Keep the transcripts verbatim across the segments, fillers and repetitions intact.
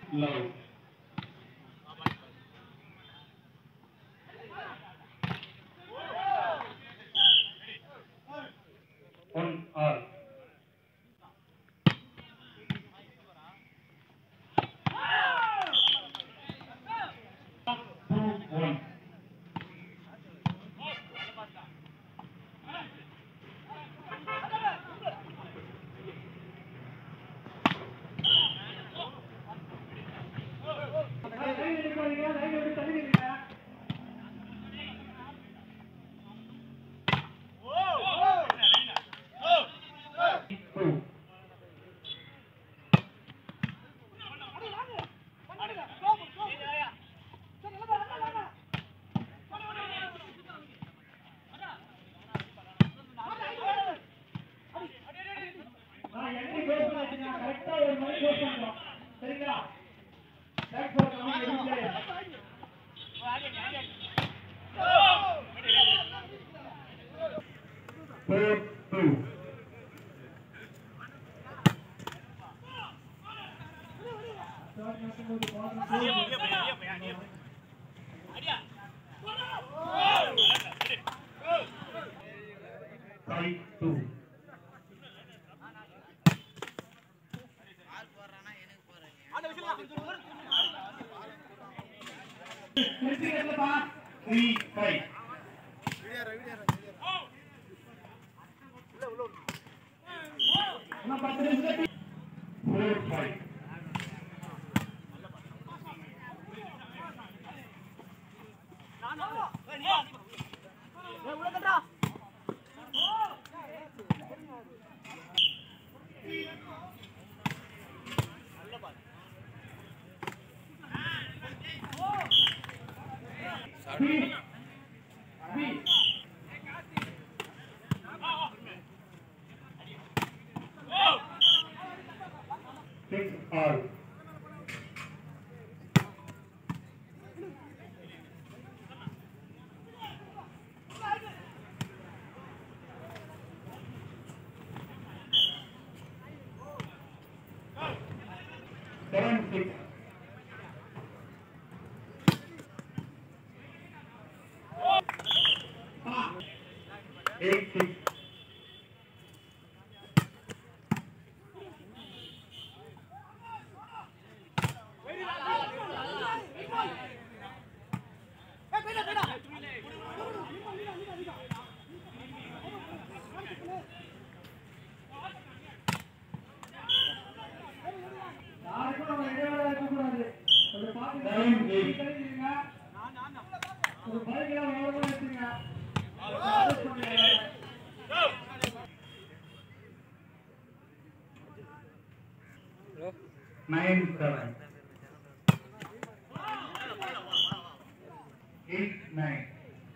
Love. One R. Two one. Four two. Five two. Three five. Four five. B. B. Six R. Seven six. Eight six. Nine eight. Nine seven. Eight nine.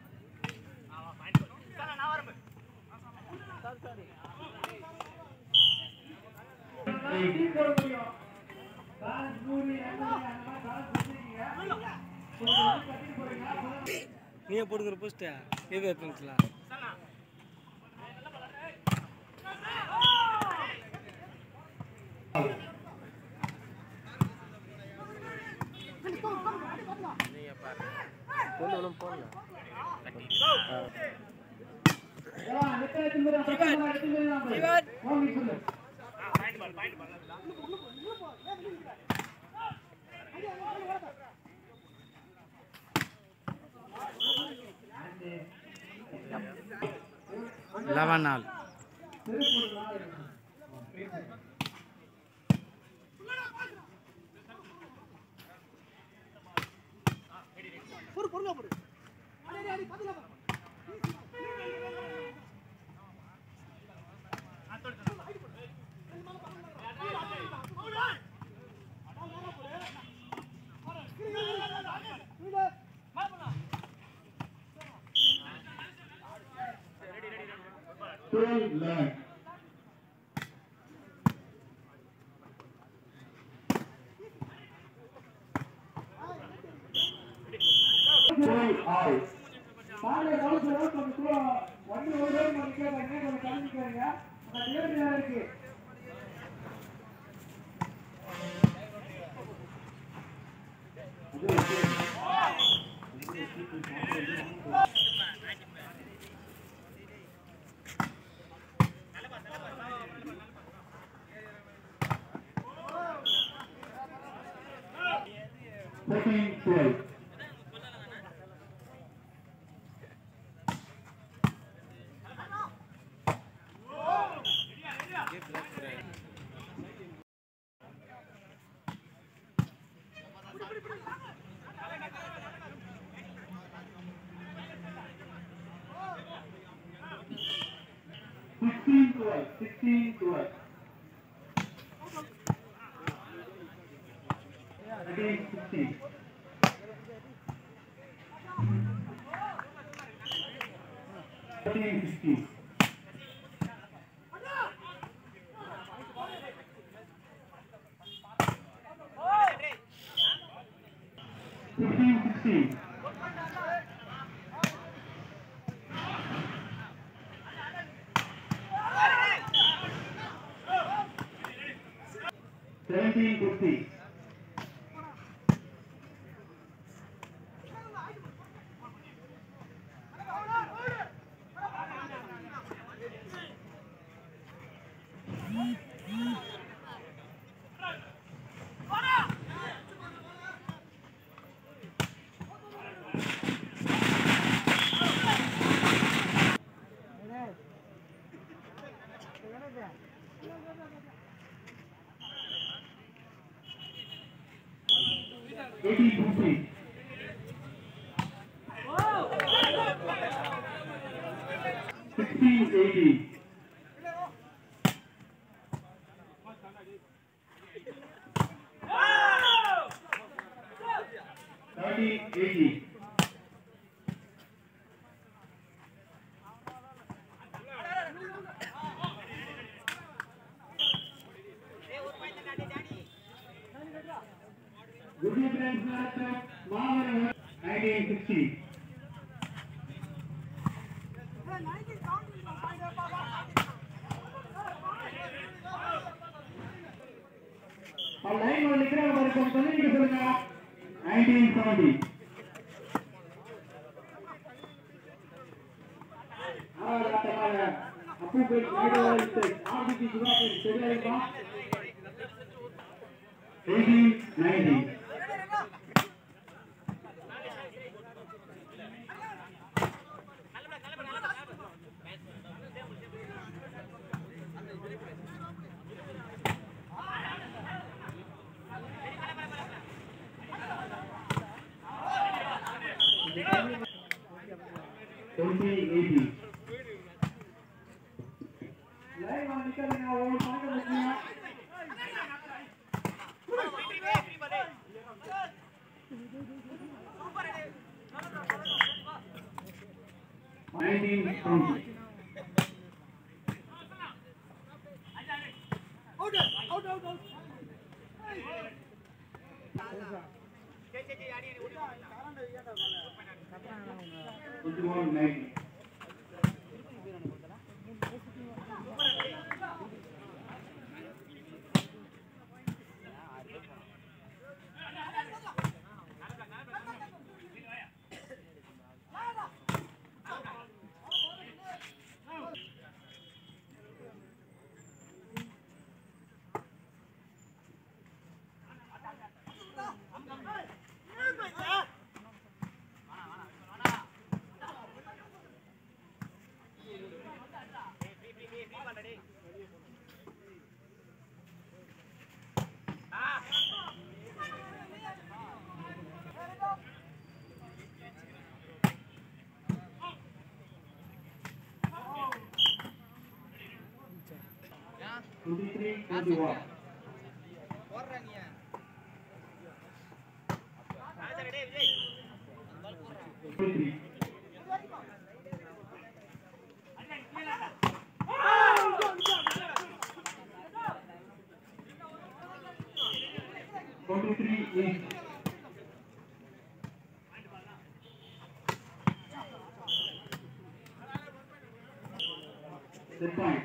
நீயே போடுற post ஏவே பண்ணல நீங்க பாருங்க போடுறோம் போடுங்க யா நெட்டை திரும்ப பிரச்சனை எடுத்துக்கலாம் இவன் வாங்கி சொல்லு point ball point ball eleven all போடு போடுங்க போடு அடி அடி பதில twelve eleven. twelve all. பாலே ரவுண்ட் ரவுண்ட் கொஞ்சம் ஒன் ஓவர் மாதிரி கேட்காதீங்க கொஞ்சம் கவனிச்சுக்கோங்க அந்த நேரத்துல இருக்கு twelve. Sixteen twelve. Sixteen twelve. Again sixteen. Thirteen sixteen. Fifteen sixteen. Seventeen fifty. Eighteen fifty. Sixteen eighty. Thirteen eighty. Good evening, sir. nineteen sixty. Line நிக்கிறவங்க வரைக்கும் சொல்லிட்டு சொல்லுங்க. nineteen seventy. ஆறாட்டமாக அப்பு போய் கைடவரித்து ஆர்பிசி சுராபி சரியாயிருமா? eighteen ninety. twenty eighty. Live நிக்கிறவங்க ஒரு பாக்க முடியுமா? nineteen twenty. Out out out out. twenty-one ninety. twenty-three twenty-one. twenty-three. twenty-three eight. The point.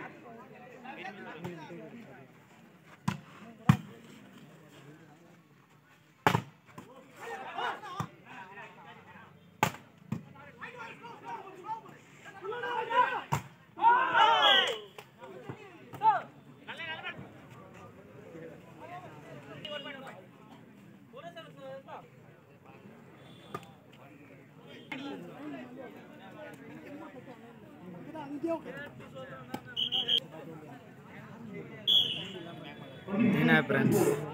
Deena friends.